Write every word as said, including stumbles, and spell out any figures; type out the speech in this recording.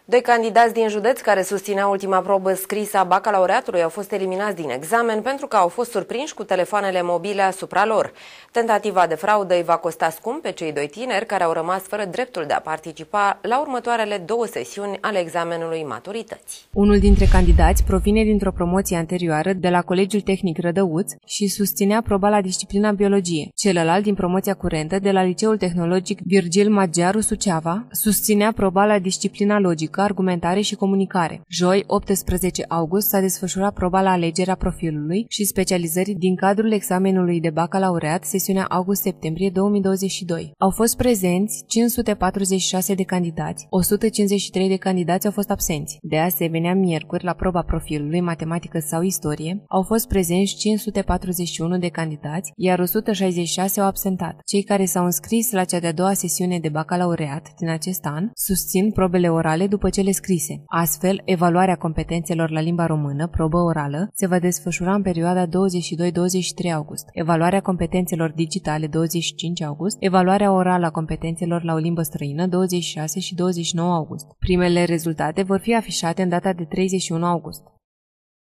Doi candidați din județ care susțineau ultima probă scrisă a bacalaureatului au fost eliminați din examen pentru că au fost surprinși cu telefoanele mobile asupra lor. Tentativa de fraudă îi va costa scump pe cei doi tineri care au rămas fără dreptul de a participa la următoarele două sesiuni ale examenului maturității. Unul dintre candidați provine dintr-o promoție anterioară de la Colegiul Tehnic Rădăuț și susținea proba la disciplina biologie. Celălalt din promoția curentă de la Liceul Tehnologic Virgil Magiaru Suceava susținea proba la disciplina logică, argumentare și comunicare. Joi, optsprezece august, s-a desfășurat proba la alegerea profilului și specializării din cadrul examenului de bacalaureat, sesiunea august-septembrie două mii douăzeci și doi. Au fost prezenți cinci sute patruzeci și șase de candidați, o sută cincizeci și trei de candidați au fost absenți. De asemenea, miercuri, la proba profilului, matematică sau istorie, au fost prezenți cinci sute patruzeci și unu de candidați, iar o sută șaizeci și șase au absentat. Cei care s-au înscris la cea de-a doua sesiune de bacalaureat din acest an susțin probele orale după cele scrise. Astfel, evaluarea competențelor la limba română, probă orală, se va desfășura în perioada douăzeci și doi douăzeci și trei august, evaluarea competențelor digitale douăzeci și cinci august, evaluarea orală a competențelor la o limbă străină douăzeci și șase și douăzeci și nouă august. Primele rezultate vor fi afișate în data de treizeci și unu august.